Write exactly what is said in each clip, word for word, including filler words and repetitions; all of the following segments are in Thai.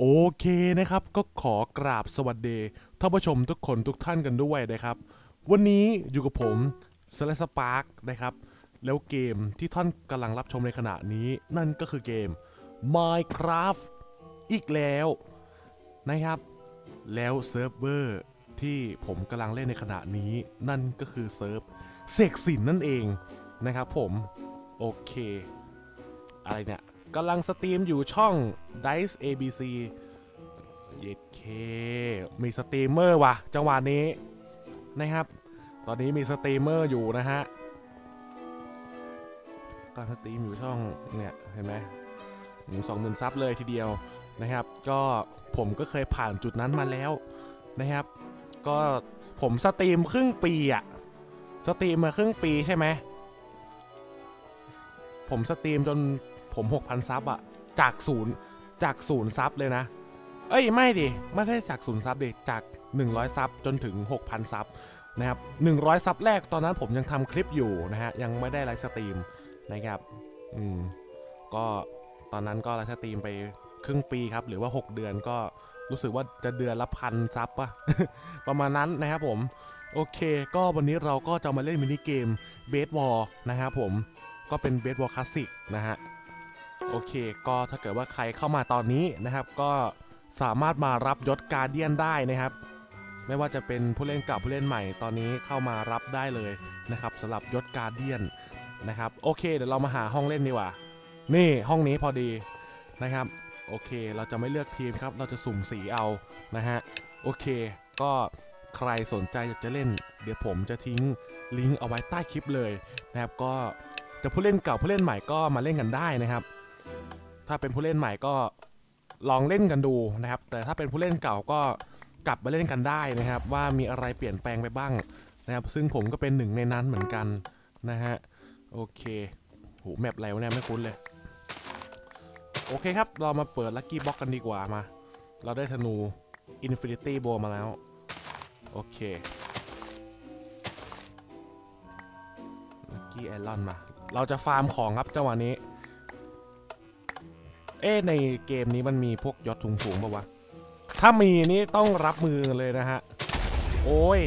โอเคนะครับก็ขอกราบสวัสดีท่านผู้ชมทุกคนทุกท่านกันด้วยนะครับวันนี้อยู่กับผมสเลสปาร์กนะครับแล้วเกมที่ท่านกำลังรับชมในขณะนี้นั่นก็คือเกม Minecraft อีกแล้วนะครับแล้วเซิร์ฟเวอร์ที่ผมกำลังเล่นในขณะนี้นั่นก็คือเซิร์ฟเสกสินนั่นเองนะครับผมโอเคอะไรเนี่ยกำลังสตรีมอยู่ช่อง Dice เอ บี ซี เย็ดเคมีสตรีมเมอร์ว่ะจังหวะนี้นะครับตอนนี้มีสตรีมเมอร์อยู่นะฮะตอนสตรีมอยู่ช่องเนี่ยเห็นไหมสองหมื่นซับเลยทีเดียวนะครับก็ผมก็เคยผ่านจุดนั้นมาแล้วนะครับก็ผมสตรีมครึ่งปีอะสตรีมมาครึ่งปีใช่ไหมผมสตรีมจนผม หกพัน ซับอะจากศูนย์จากศูนย์ซับเลยนะเอ้ยไม่ดิไม่ได้จากศูนย์ซับดิจากหนึ่งร้อยซับจนถึง หกพัน ซับนะครับหนึ่งร้อยซับแรกตอนนั้นผมยังทำคลิปอยู่นะฮะยังไม่ได้ไลฟ์สตรีมนะครับอืมก็ตอนนั้นก็ไลฟ์สตรีมไปครึ่งปีครับหรือว่าหกเดือนก็รู้สึกว่าจะเดือนละพันซับป่ะ ประมาณนั้นนะครับผมโอเคก็วันนี้เราก็จะมาเล่นมินิเกมเบสบอลนะครับผมก็เป็นเบสบอลคลาสสิกนะฮะโอเคก็ถ้าเกิดว่าใครเข้ามาตอนนี้นะครับก็สามารถมารับยศการเดียนได้นะครับไม่ว่าจะเป็นผู้เล่นเก่าผู้เล่นใหม่ตอนนี้เข้ามารับได้เลยนะครับสำหรับยศการเดียนนะครับโอเคเดี๋ยวเรามาหาห้องเล่นดีกว่านี่ห้องนี้พอดีนะครับโอเคเราจะไม่เลือกทีมครับเราจะสุ่มสีเอานะฮะโอเคก็ใครสนใจจะเล่นเดี๋ยวผมจะทิ้งลิงก์เอาไว้ใต้คลิปเลยนะครับก็จะผู้เล่นเก่าผู้เล่นใหม่ก็มาเล่นกันได้นะครับถ้าเป็นผู้เล่นใหม่ก็ลองเล่นกันดูนะครับแต่ถ้าเป็นผู้เล่นเก่าก็กลับมาเล่นกันได้นะครับว่ามีอะไรเปลี่ยนแปลงไปบ้างนะครับซึ่งผมก็เป็นหนึ่งในนั้นเหมือนกันนะฮะโอเคโหแมปอะไรวะเนี่ยไม่คุ้นเลยโอเคครับเรามาเปิดลัคกี้บ็อกกันดีกว่ามาเราได้ธนู Infinity Bow มาแล้วโอเคลัคกี้ไอรอนมาเราจะฟาร์มของครับจังหวะนี้เอ๊ในเกมนี้มันมีพวกยศสูงๆป่าวะถ้ามีนี่ต้องรับมือเลยนะฮะโอ้ย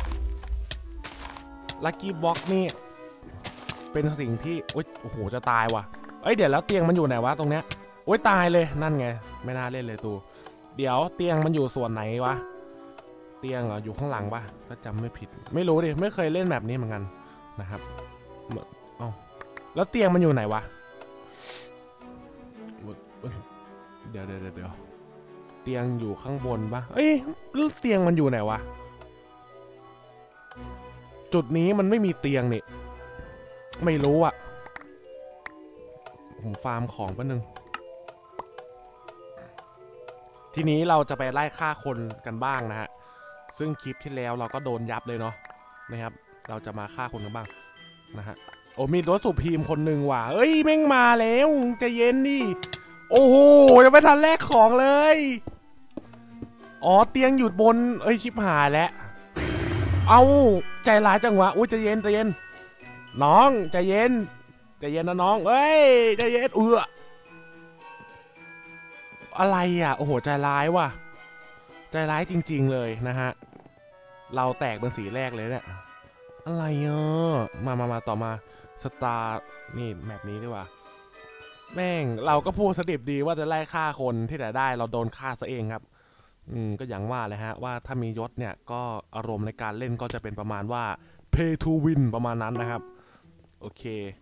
ลัคกี้บ็อกนี่เป็นสิ่งที่โอ้ยโอ้โหจะตายว่ะเอ้ยเดี๋ยวแล้วเตียงมันอยู่ไหนวะตรงเนี้ยโอ้ยตายเลยนั่นไงไม่น่าเล่นเลยตูเดี๋ยวเตียงมันอยู่ส่วนไหนวะเตียงเหรออยู่ข้างหลังปะถ้าจำไม่ผิดไม่รู้ดิไม่เคยเล่นแบบนี้เหมือนกันนะครับเอ้าแล้วเตียงมันอยู่ไหนวะเดี๋ยวเดี๋ยวเดี๋ยวเตียงอยู่ข้างบนปะเอ้ยเตียงมันอยู่ไหนวะจุดนี้มันไม่มีเตียงนี่ไม่รู้อะผมฟาร์มของแป๊บนึงทีนี้เราจะไปไล่ฆ่าคนกันบ้างนะฮะซึ่งคลิปที่แล้วเราก็โดนยับเลยเนาะนะครับเราจะมาฆ่าคนกันบ้างนะฮะโอ้มีรถสูบพีมคนหนึ่งว่ะเอ้ยแม่งมาแล้วจะเย็นดิโอ้โหยังไม่ทันแลกของเลยอ๋อเตียงหยุดบนเอ้ยชิบหายแล้วเอาใจร้ายจังวะอุ้ยใจเย็นใจเย็นน้องใจเย็นใจเย็นนะน้องเอ้ยใจเย็นเอืออะไรอ่ะโอ้โหใจร้ายว่ะใจร้ายจริงๆเลยนะฮะเราแตกเป็นสีแรกเลยเนี่ยอะไรเออมามามาต่อมาสตาร์นี่แมปนี้ดีกว่าแม่งเราก็พูดสดิบดีว่าจะไล่ฆ่าคนที่แต่ได้เราโดนฆ่าซะเองครับอืมก็อย่างว่าเลยฮะว่าถ้ามียศเนี่ยก็อารมณ์ในการเล่นก็จะเป็นประมาณว่า pay to win ประมาณนั้นนะครับโอเค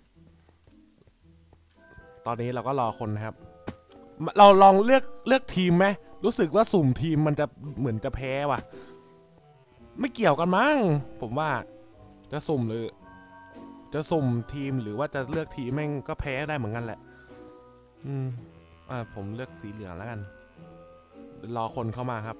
ตอนนี้เราก็รอคนนะครับเราลองเลือกเลือกทีมไหมรู้สึกว่าสุ่มทีมมันจะเหมือนจะแพ้ว่ะไม่เกี่ยวกันมั้งผมว่าจะสุ่มหรือจะสุ่มทีมหรือว่าจะเลือกทีมแม่งก็แพ้ได้เหมือนกันแหละอืมอ่าผมเลือกสีเหลืองแล้วกันรอคนเข้ามาครับ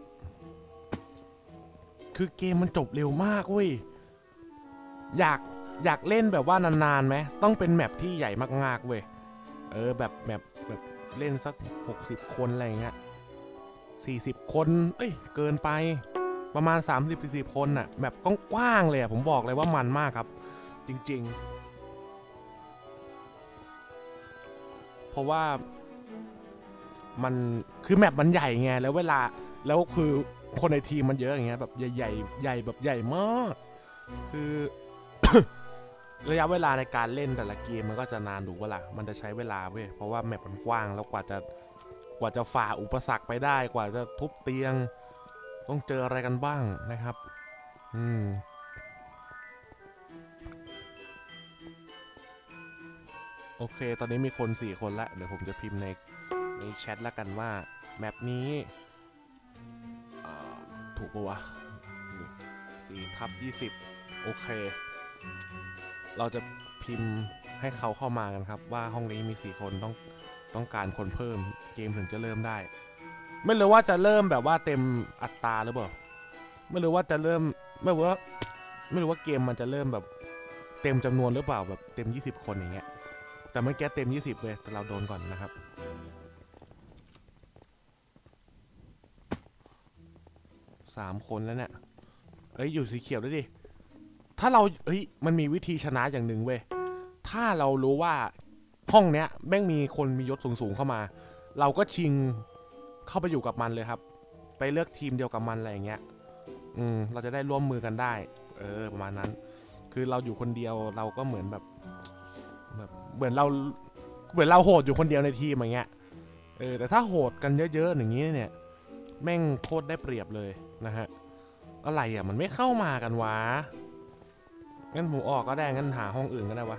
คือเกมมันจบเร็วมากเว้ยอยากอยากเล่นแบบว่านานๆไหมต้องเป็นแมปที่ใหญ่มากๆเว้ยเออแบบแบบแบบเล่นสักหกสิบคนอะไรเงี้ยสี่สิบคนเอ้ยเกินไปประมาณ สามสิบถึงสี่สิบ คนน่ะแบบกว้างๆเลยอ่ะผมบอกเลยว่ามันมากครับจริงๆเพราะว่ามันคือแมปมันใหญ่ไงแล้วเวลาแล้วคือคนในทีมมันเยอะอย่างเงี้ยแบบใหญ่ใหญ่ใหญ่แบบใหญ่มากคือ ระยะเวลาในการเล่นแต่ละเกมมันก็จะนานดูเวลามันจะใช้เวลาเว้ยเพราะว่าแมปมันกว้างแล้วกว่าจะกว่าจะฝ่าอุปสรรคไปได้กว่าจะทุบเตียงต้องเจออะไรกันบ้างนะครับอืมโอเคตอนนี้มีคนสี่คนแล้วเดี๋ยวผมจะพิมพ์ในในแชทแล้วกันว่าแมปนี้ถูกปะวะสี่ทับยี่สิบโอเคเราจะพิมพ์ให้เขาเข้ามากันครับว่าห้องนี้มีสี่คนต้องต้องการคนเพิ่มเกมถึงจะเริ่มได้ไม่รู้ว่าจะเริ่มแบบว่าเต็มอัตราหรือเปล่าไม่รู้ว่าจะเริ่มไม่รู้ว่าไม่รู้ว่าเกมมันจะเริ่มแบบเต็มจำนวนหรือเปล่าแบบเต็มยี่สิบคนอย่างเงี้ยแต่เมื่อกี้เต็มยี่สิบเลยแต่เราโดนก่อนนะครับสามคนแล้วเนี่ยเอ้ยอยู่สีเขียวด้วยดิถ้าเราเฮ้ยมันมีวิธีชนะอย่างหนึ่งเว้ยถ้าเรารู้ว่าห้องเนี้ยแม่งมีคนมียศสูงๆเข้ามาเราก็ชิงเข้าไปอยู่กับมันเลยครับไปเลือกทีมเดียวกับมันอะไรอย่างเงี้ยอืมเราจะได้ร่วมมือกันได้เออประมาณนั้นคือเราอยู่คนเดียวเราก็เหมือนแบบแบบเหมือนเราเหมือนเราโหดอยู่คนเดียวในทีมอย่างเงี้ยเออแต่ถ้าโหดกันเยอะๆอย่างนี้เนี่ยแม่งโคตรได้เปรียบเลยนะฮะอะไรอ่ะมันไม่เข้ามากันวะงั้นผมออกก็ได้งั้นหาห้องอื่นก็ได้วะ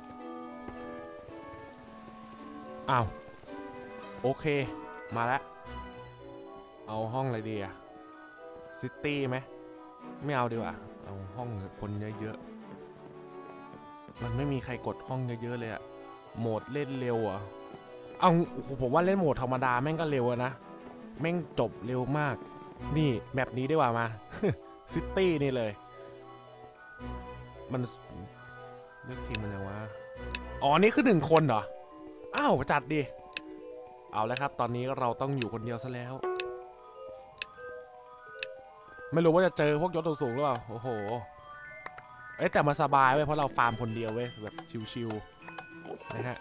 อ้าวโอเคมาแล้วเอาห้องอะไรดีอะซิตี้ไหมไม่เอาดีกว่าเอาห้องคนเยอะๆมันไม่มีใครกดห้องเยอะๆเลยอะโหมดเล่นเร็วอะเอาผมว่าเล่นโหมดธรรมดาแม่งก็เร็วนะแม่งจบเร็วมากนี่แบบนี้ดีกว่ามาซิตี้นี่เลยมันเลือกทีมมันยังวะอ๋อนี่คือหนึ่งคนเหรออ้าวจัดดิเอาแล้วครับตอนนี้เราต้องอยู่คนเดียวซะแล้วไม่รู้ว่าจะเจอพวกยศสูงหรือเปล่าโอ้โหเอ้แต่มาสบายเว้ยเพราะเราฟาร์มคนเดียวเว้ยแบบชิวๆนะฮะ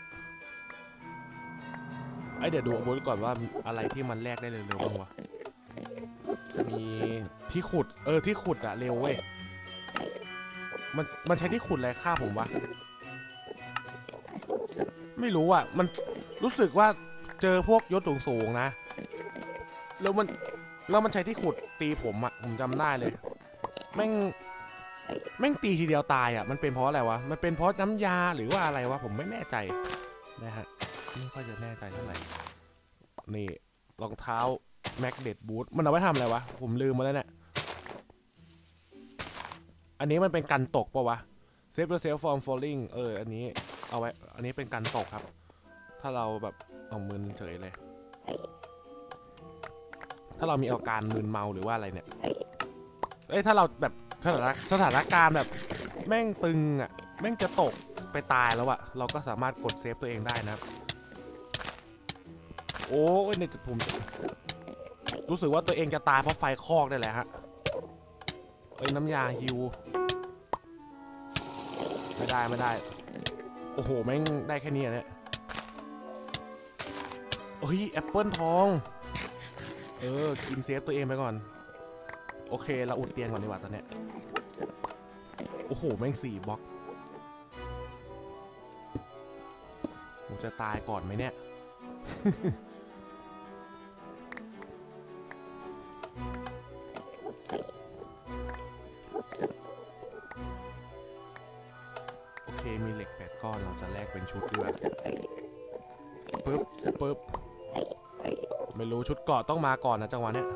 ไอเดี๋ยวดูอาวุธก่อนว่าอะไรที่มันแลกได้เร็วๆบ้างวะมีที่ขุดเออที่ขุดอะเร็วเว้ยมันมันใช้ที่ขุดอะไรฆ่าผมวะไม่รู้อ่ะมันรู้สึกว่าเจอพวกยศสูงๆนะแล้วมันแล้วมันใช้ที่ขุดตีผมอ่ะผมจำได้เลยแม่งแม่งตีทีเดียวตายอ่ะมันเป็นเพราะอะไรวะมันเป็นเพราะน้ำยาหรือว่าอะไรวะผมไม่แน่ใจนะฮะไม่ค่อยจะแน่ใจเท่าไหร่นี่รองเท้าแม็กเด็ดบูทมันเอาไว้ทำอะไรวะผมลืมมาแล้วเนี่ยอันนี้มันเป็นกันตกปะวะ Save yourself from falling เอออันนี้เอาไว้อันนี้เป็นกันตกครับถ้าเราแบบเอามือเฉยเลยถ้าเรามีอาการมึนเมาหรือว่าอะไรเนี่ยเอ้ยถ้าเราแบบสถานสถานการณ์แบบแม่งตึงอ่ะแม่งจะตกไปตายแล้วอะเราก็สามารถกดเซฟตัวเองได้นะครับโอ้ยเนี่ยผมรู้สึกว่าตัวเองจะตายเพราะไฟคอกได้แหละฮะเอ้ยน้ำยาฮิวไม่ได้ไม่ได้โอ้โหแม่งได้แค่นี้เนี่ยเฮ้ยแอปเปิลทองเออกินเซฟตัวเองไปก่อนโอเคเราอุดเตียงก่อนดีกว่าตอนเนี้ยโอ้โหแม่งสี่บล็อกผมจะตายก่อนไหมเนี่ย โอเคมีเหล็กแปดก้อนเราจะแลกเป็นชุดด้วยปึ๊บปึ๊บไม่รู้ชุดเกาะต้องมาก่อนนะจังหวะเนี้ย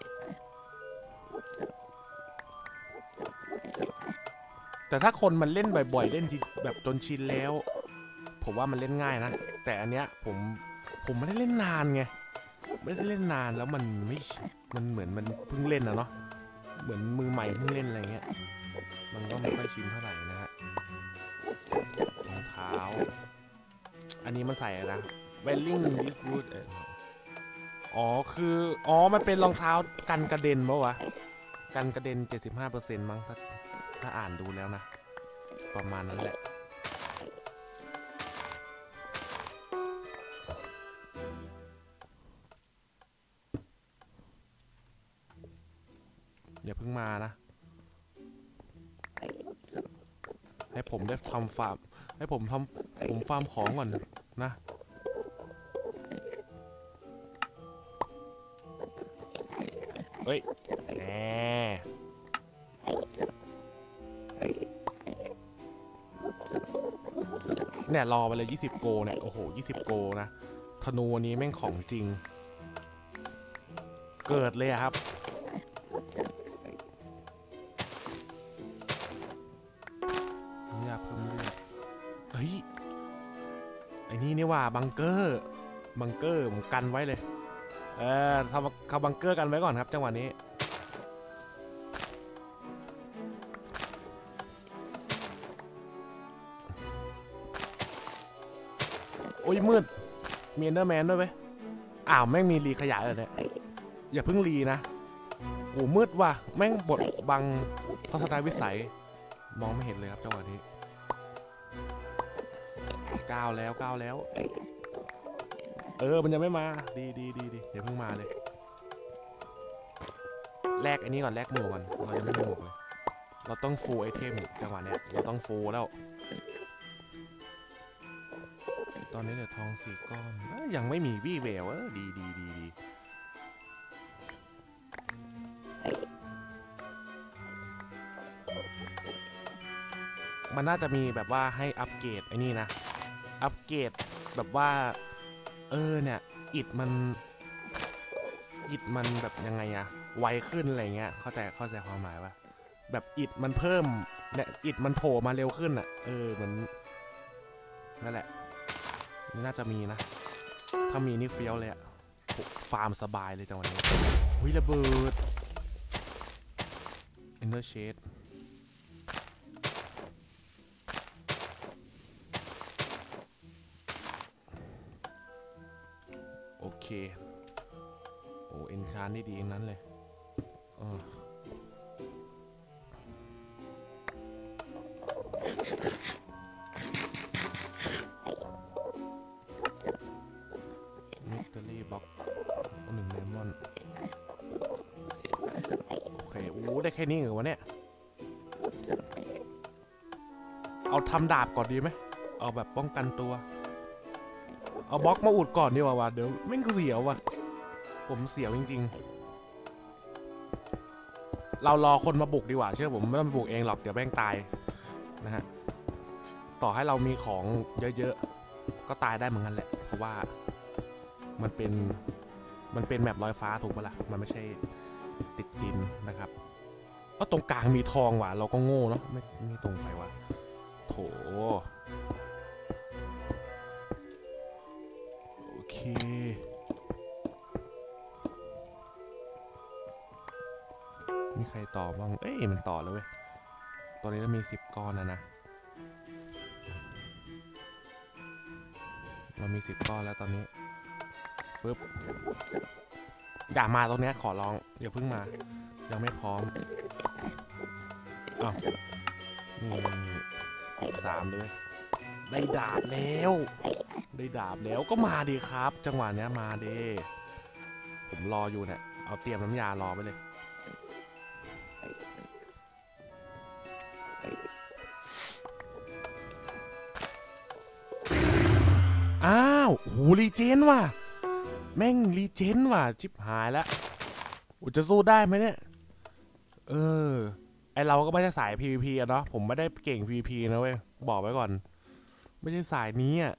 แต่ถ้าคนมันเล่นบ่อยๆเล่นทีแบบจนชินแล้วผมว่ามันเล่นง่ายนะแต่อันเนี้ยผมผมไม่ได้เล่นนานไงไม่ได้เล่นนานแล้วมันไม่มันเหมือนมันเพิ่งเล่นนะเนาะเหมือนมือใหม่เพิ่งเล่นอะไรเงี้ยมันก็ไม่ค่อยชินเท่าไหร่นะฮะรองเท้าอันนี้มันใส่อะไรนะ wearing this boot อ๋อคืออ๋อมันเป็นรองเท้ากันกระเด็นปะวะกันกระเด็น เจ็ดสิบห้าเปอร์เซ็นต์ มั้งถ้าถ้าอ่านดูแล้วนะประมาณนั้นแหละอย่าเพิ่งมานะให้ผมได้ทำฟาร์มให้ผมทำผมฟาร์มของก่อนนะเฮ้ยแหมเนี่ยรอไปเลยยี่สิบโกเนี่ยโอ้โหยี่สิบโกนะธนูนี้แม่งของจริงเกิดเลยครับอยากเพิ่มเลือดเฮ้ยไอ้นี่นี่ว่าบังเกอร์บังเกอร์ผมกันไว้เลยเออทำเขาบังเกอร์กันไว้ก่อนครับจังหวะนี้โอ้ยมืดมีเอนเดอร์แมนด้วยไหมอ้าวแม่งมีรีขยายเลยเนี่ยอย่าเพิ่งรีนะโอ้มืดว่ะแม่งบดบังทัศนวิสัยมองไม่เห็นเลยครับจังหวะนี้ก้าวแล้วก้าวแล้วเออมันยังไม่มาดีดีดีดีเดี๋ยวเพิ่งมาเลยแลกไอ้นี้ก่อนแลกหมวกก่อนเราจะไม่มีหมวกเลยเราต้องฟูลไอเทมจังหวะเนี้ยเราต้องฟูลแล้วตอนนี้เดี๋ยวทองสี่ก้อนยังไม่มีวี่แววเออดีดีดีดีมันน่าจะมีแบบว่าให้อัปเกรดไอ้นี่นะอัปเกรดแบบว่าเออเนี่ยอิดมันอิดมันแบบยังไงอะไวขึ้นอะไรเงี้ยเข้าใจเข้าใจความหมายว่าแบบอิดมันเพิ่มเนี่ยอิดมันโผล่มาเร็วขึ้นอะเออเหมือนนั่นแหละน่าจะมีนะถ้ามีนี่เฟี้ยวเลยอะฟาร์มสบายเลยจังหวะนี้วิระเบิด Ender Shade โอเคโอ้เอนชานนี่ดีนั้นเลยเออมิสเตอรี่บ็อกหนึ่งเลมอนโอเคโอ้ได้แค่นี้เหรอวะเนี่ยเอาทำดาบก่อนดีไหมเอาแบบป้องกันตัวเอาบล็อกมาอุดก่อนดีกว่าวะเดี๋ยวแม่งเสียววะผมเสียวจริงๆเรารอคนมาบุกดีกว่าเชื่อผมไม่ต้องบุกเองหรอกเดี๋ยวแม่งตายนะฮะต่อให้เรามีของเยอะๆก็ตายได้เหมือนกันแหละเพราะว่ามันเป็นมันเป็นแมปลอยฟ้าถูกปะล่ะมันไม่ใช่ติดดินนะครับก็ตรงกลางมีทองว่ะเราก็โง่เนาะไม่ไม่ตรงไปว่ะโถโอเคมีใครต่อบ้างเอ้ยมันต่อแล้วเว้ยตอนนี้เรามีสิบก้อนนะนะเรามีสิบก้อนแล้วตอนนี้ปึ๊บอย่ามาตรงนี้ขอร้องอย่าเพิ่งมายังไม่พร้อมอ้าวนี่สามเลยได้ดาบแล้วได้ดาบแล้วก็มาดีครับจังหวะนี้มาเด้ผมรออยู่เนี่ยเอาเตรียมน้ำยารอไปเลยอ้าวโหรีเจนว่ะแม่งรีเจนว่ะชิบหายแล้วอุจะสู้ได้ไหมเนี่ยเออไอเราก็ไม่ใช่สาย พี วี พี อะเนาะผมไม่ได้เก่ง พี วี พี นะเว้ยบอกไว้ก่อนไม่ใช่สายนี้อะ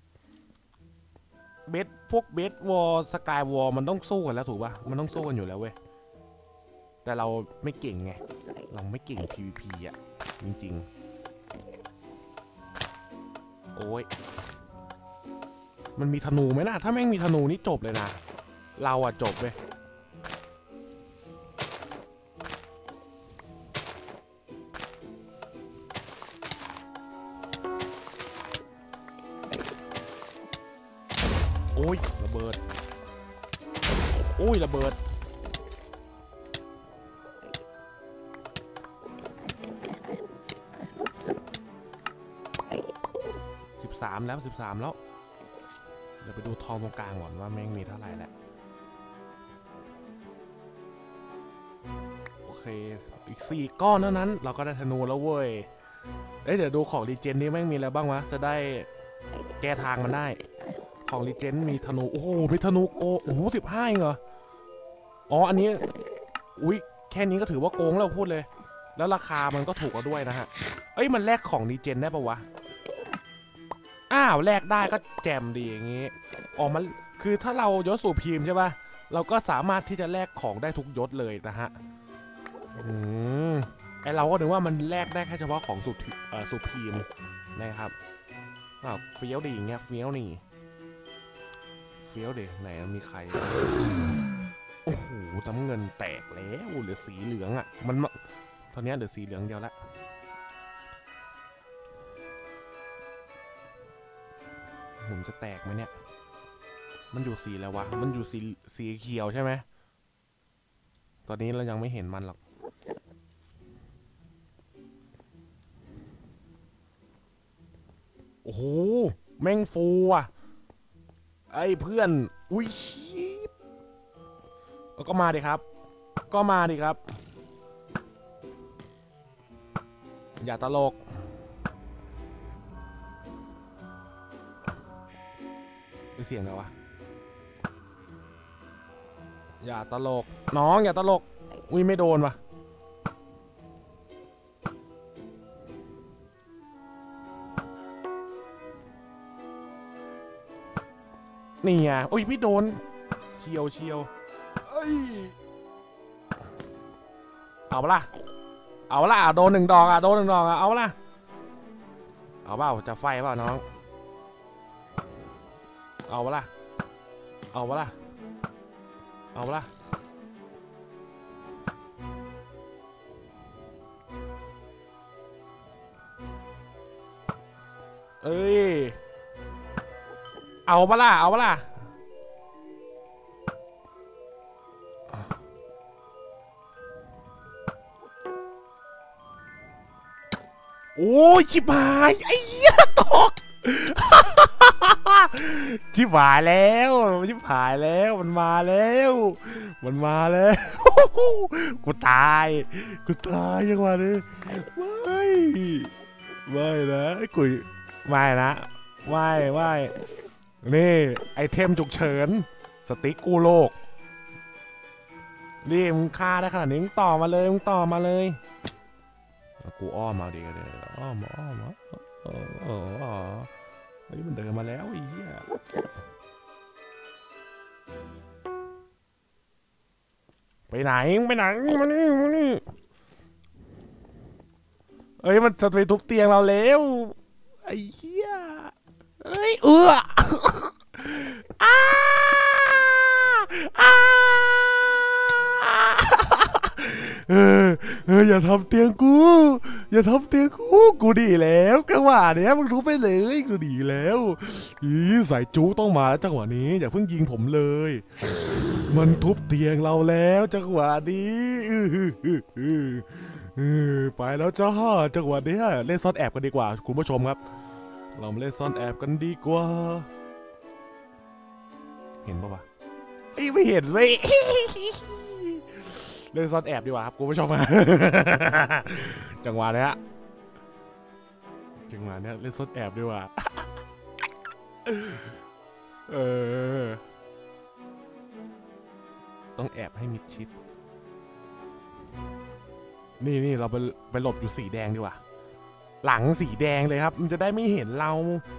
เบสพวกเบสวอลสกายวอลมันต้องสู้กันแล้วถูกป่ะมันต้องสู้กันอยู่แล้วเว้ยแต่เราไม่เก่งไงเราไม่เก่ง พี วี พี อะจริงๆโอ้ยมันมีธนูไหมนะถ้าแม่งมีธนูนี่จบเลยนะเราอะจบเว้ยโอ้ยระเบิดโอ้ยระเบิดสิบสามแล้วสิบสามแล้วเดี๋ยวไปดูทองตรงกลางก่อนว่าแม่งมีเท่าไหร่แหละโอเคเคอีกสี่ก้อนเท่านั้นเราก็ได้ธนูแล้วเว้ยเอ้ยเดี๋ยวดูของรีเจนนี้แม่งมีอะไรบ้างวะจะได้แก้ทางมันได้ของรีเจนมีธนูโอ้โหมีธนูโอ้โหสิบห้าเหรออ๋ออันนี้อุ้ยแค่นี้ก็ถือว่าโกงแล้วพูดเลยแล้วราคามันก็ถูกกว่าด้วยนะฮะเอ้ยมันแลกของรีเจนได้ปะวะอ้าวแลกได้ก็แจมดีอย่างงี้อ๋อมันคือถ้าเรายศสู่พีมใช่ปะเราก็สามารถที่จะแลกของได้ทุกยศเลยนะฮะอืมไอเราก็นึกว่ามันแลกได้แค่เฉพาะของสุเอ่อสุพีมนะครับอ้าวเฟี้ยวดีอย่างเงี้ยเฟี้ยวนี่เฟี้ยวเด็กไหนมีใครโอ้โหน้ำเงินแตกแล้วเหลือสีเหลืองอ่ะมันตอนนี้เหลือสีเหลืองเดียวละผมจะแตกไหมเนี่ยมันอยู่สีแล้ววะมันอยู่สีสีเขียวใช่ไหมตอนนี้เรายังไม่เห็นมันหรอกโอ้โหแม่งฟูอ่ะไอ้เพื่อนอุ้ยก็มาดิครับก็มาดิครับอย่าตลกเป็นเสียงอะไรวะอย่าตลกน้องอย่าตลกอุ้ยไม่โดนวะนี่ไงอุ้ยไม่โดนเชียวเชียวเอ้ยเอาละเอาละโดนหนึ่งดอกอ่ะโดนหนึ่งดอกอ่ะเอาละเอาเปล่าจะไฟเปล่าน้องเอาละเอาละเอาละเอ้ยเอาปะล่ะเอาปะล่ะโอ้ยชิบหายไอ้เหี้ยตกชิบหายแล้วชิบหายแล้วมันมาแล้วมันมาแล้วกูตายกูตายยังวะเนี่ยไม่ไม่นะไอ้กุยไม่นะไม่ไม่นี่ไอเทมฉุกเฉินสติ๊กกู้โลกนี่มึงฆ่าได้ขนาดนี้มึงต่อมาเลยมึงต่อมาเลยกูอ้อมมาดีกันเลยอ้อมอ้อมเออเออเฮ้ยมันเดินมาแล้วไอ้เหี้ยไปไหนไปไหนมานี่มานี่เอ้ยมันจะไปทุบเตียงเราแล้วไอ้เหี้ยเอ้ยเอออ้าอ้าเออเอออย่าทำเตียงกูอย่าทำเตียงกูกูดีแล้วจังหวะเนี้ยมึงทุบไปเลยกูดีแล้วอีสายจูต้องมาแล้วจังหวะนี้อย่าเพิ่งยิงผมเลยมันทุบเตียงเราแล้วจังหวะนี้ไปแล้วจ้าจังหวะนี้เล่นซ่อนแอบกันดีกว่าคุณผู้ชมครับเรามาเล่นซ่อนแอบกันดีกว่าเห็นปะวะไอ้ไม่เห็นเลยเล่นซ่อนแอบดีกว่าครับคุณผู้ชมจังหวะนี้จังหวะนี้เล่นซ่อนแอบดีกว่าเออต้องแอบให้มิดชิดนี่นี่เราไปไปหลบอยู่สีแดงดีกว่าหลังสีแดงเลยครับมันจะได้ไม่เห็นเรา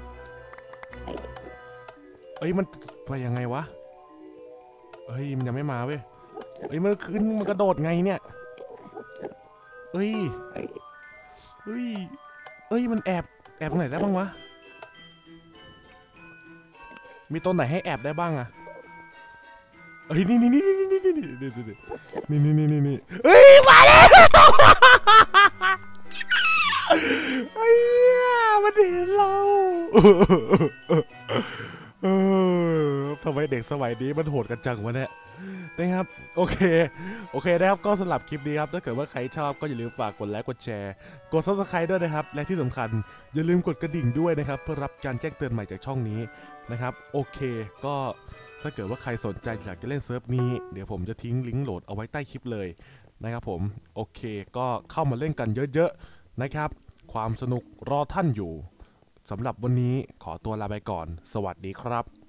เอ้ยมันไปยังไงวะเฮ้ยมันยังไม่มาเว้ยเฮ้ยมันขึ้นมันกระโดดไงเนี่ยเฮ้ยเฮ้ยเฮ้ยมันแอบแอบตรงไหนได้บ้างวะมีต้นไหนให้แอบได้บ้างอะเฮ้ยนี่นี่นี่นี่นี่นี่นี่นี่นี่นี่นี่นี่เฮ้ยมาแล้วไอ้มันเห็นเราเออทำไมเด็กสมัยนี้มันโหดกันจังวะเนี่ยนะครับโอเคโอเคนะครับก็สำหรับคลิปนี้ครับถ้าเกิดว่าใครชอบก็อย่าลืมฝากกดไลค์กดแชร์กด ซับสไครบ์ ด้วยนะครับและที่สำคัญอย่าลืมกดกระดิ่งด้วยนะครับเพื่อรับการแจ้งเตือนใหม่จากช่องนี้นะครับโอเคก็ถ้าเกิดว่าใครสนใจอยากจะเล่นเซิร์ฟนี้เดี๋ยวผมจะทิ้งลิงก์โหลดเอาไว้ใต้คลิปเลยนะครับผมโอเคก็เข้ามาเล่นกันเยอะๆนะครับความสนุกรอท่านอยู่สำหรับวันนี้ขอตัวลาไปก่อนสวัสดีครับ